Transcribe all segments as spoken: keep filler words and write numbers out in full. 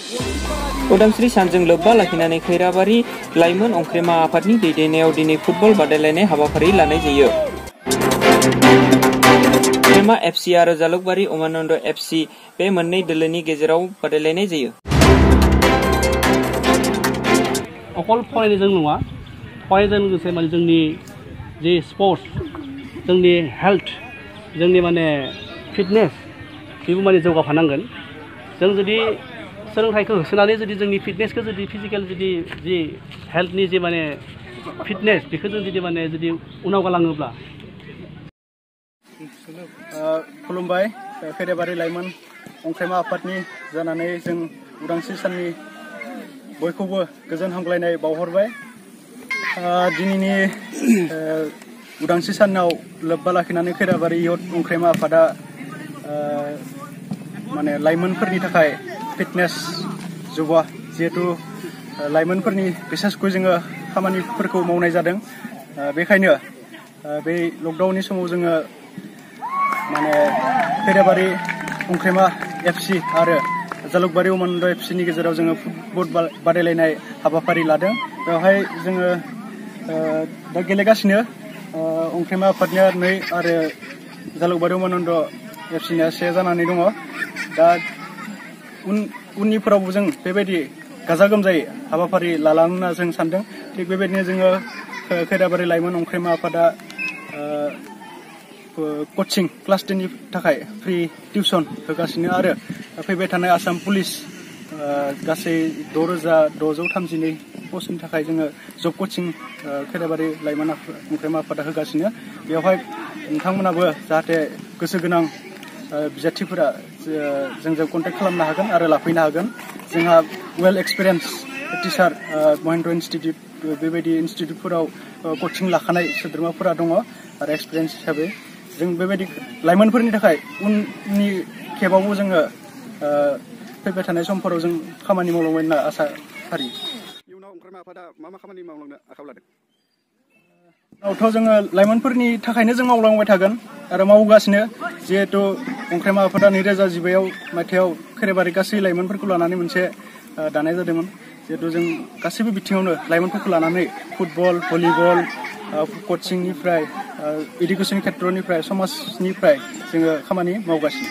उदांस्रि सानजों लोब्बा लाखिनानै खैराबारि लाइमोन अंख्रेमा आफादनि दैदेननायाव दिनै फुटबल बादायलायनाय हाबाफारि लानाय जायो। अंख्रेमा एफसि आरो जालुकबारि उमानन्द एफसि बे मोननै दोलोनि गेजेराव बादायलायनाय जायो। अकल फरायनायजों नङा, फरायनायजों लोगोसे माने जोंनि जे स्पर्ट्स, जोंनि हेल्थ, जोंनि माने फिटनेस बेबो माने जौगाफानांगोन। जों जुदि सोलोंथाइखौ होसोनानै जुदि जोंनि फिटनेसखौ जुदि फिजिकेल जुदि जि हेल्थनि जे माने फिटनेस बेखौ जों जुदि माने जुदि उनाव गालाङोब्ला। खुलुमबाय, खैराबारि लाइमोन अंख्रेमा आफादनि जानानै जों उदांस्रि साननि बयखौबो गोजोन हामग्लायनाय बावहरबाय। दिनैनि उदांस्रि सानाव लोब्बा लाखिनानै खैराबारि इयुथ अंख्रेमा आफादा माने लाइमोनफोरनि थाखाय फिटनेस जौगा जिहेतु लाइमोनफोरनि बिसेसखौ जोङो खामानिफोरखौ मावनाय जादों। बेखायनो बे लकडाउननि समाव जोङो माने खैराबारि अंख्रेमा एफसि आरो जालुकबारि उमानन्द एफसिनि गेजेराव जोङो फुटबल बादायलायनाय हाबाफारि लादों। बेवहाय जोङो दा गेलेगासिनो अंख्रेमा आफादनिया नै आरो जालुकबारि उमानन्द एफसिनिया से जानानै दङ। दा उन उननिफोरावबो जों बेबायदि गाजा गोमजायै हाबाफारि लालांनो होनना जों सानदों। थिग बेबायदिनो जोङो खैराबारि लाइमोन अंख्रेमा आफादा कचिं क्लास टेननि थाखाय फ्रि टिउसन होगासिनो आरो फैबाय थानाय आसाम पुलिस गासै द' रोजा द'जौ थामजिनै पस्टनि थाखाय जोङो जब कचिं खैराबारि लाइमोन अंख्रेमा आफादा होगासिनो। बेवहाय नोंथांमोनाबो जाहाथे गोसो गोनां बिजाथिफोरा जोंजों कन्टेक्ट खालामनो हागोन आरो लाफैनो हागोन। जोंहा well experience teacher Mahendra institute बेबायदि इनस्टिटिउटफोराव कचिं लाखानाय सोद्रोमाफोरा दङ आरो एक्सपिरियेन्स हिसाबै जों बेबायदि लाइमोनफोरनि थाखाय उननि खेबावबो जोङो फैबाय थानाय समफोराव जों खामानि मावलांबाय होनना आसा फारियो। इयुनाव अंख्रेमा आफादा मा मा खामानि मावलांनो आखायाव लादों? उनावथ' जोङो लाइमोनफोरनि थाखायनो जों मावलांबाय थागोन आरो मावगासिनो। जिहेतु अंख्रेमा आफादा नैरोजा जिबायाव मायथाइयाव खैराबारि गासै लाइमोनफोरखौ लानानै मोनसे दानाय जादोंमोन। जिहेतु जों गासैबो बिथिङावनो लाइमोनफोरखौ लानानै फुटबल, भलिबल, कचिंनिफ्राय इडुकेसन खेत्रनिफ्राय समाजनिफ्राय जोङो खामानि मावगासिनो।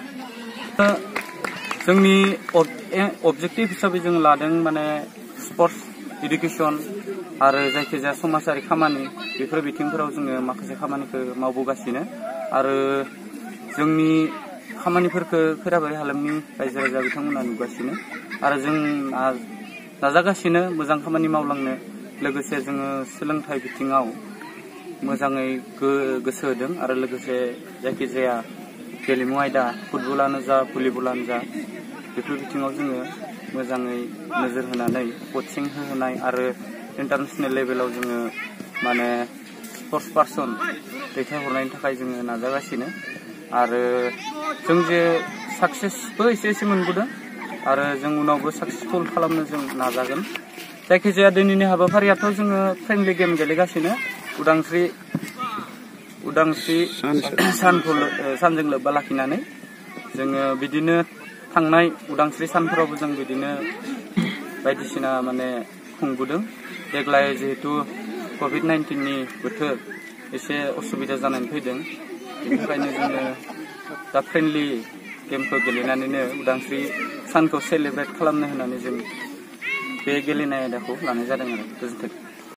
जोंनि अबजेक्टिभ हिसाबै जों लादों माने स्पर्ट्स, इडुकेसन आरो जायखिजाया समाजारि खामानि बेफोर बिथिंफोराव जोङो माखासे खामानिखौ मावबोगासिनो आरो जोंनि खामानिफोरखौ खैराबारि हालामनि रायजो राजा बिथांमोना नुगासिनो आरो जों नाजागासिनो मोजां खामानि मावलांनो। लोगोसे जोङो सोलोंथाइ बिथिङाव मोजाङै गोसो होदों आरो लोगोसे जायखिजाया गेलेमु आयदा फुटबलानो जा भलिबलानो जा बेफोर बिथिङाव जोङो मोजाङै नोजोर होनानै कचिं होनाय आरो इन्टारनेसनेल लेभेलाव जोङो माने स्पर्ट्स पार्सन दैथायहरनायनि थाखाय जोङो नाजागासिनो आरो जों जे साक्सेसबो एसे एसे मोनबोदों आरो जों उनावबो साक्सेसफुल खालामनो जों नाजागोन। जायखिजाया दिनैनि हाबाफारियाथ' जोङो फ्रेन्डलि गेम गेलेगासिनो उदांस्रि उदांस्रि सानखौ सानजों लोब्बा लाखिनानै जोङो बिदिनो थांनाय उदांस्रि सानफोरावबो जों बिदिनो बायदिसिना माने खुंबोदों। देग्लाय जिहेतु कभिड नाइन्टिननि बोथोर एसे असुबिदा जानानै फैदों, बेनि थाखायनो जोङो दा फ्रेन्डलि गेमखौ गेलेनानैनो उदांस्रि सानखौ सेलेब्रेट खालामनो होननानै जों बे गेलेनाय आयदाखौ लानाय जादों आरो। गोजोन्थों।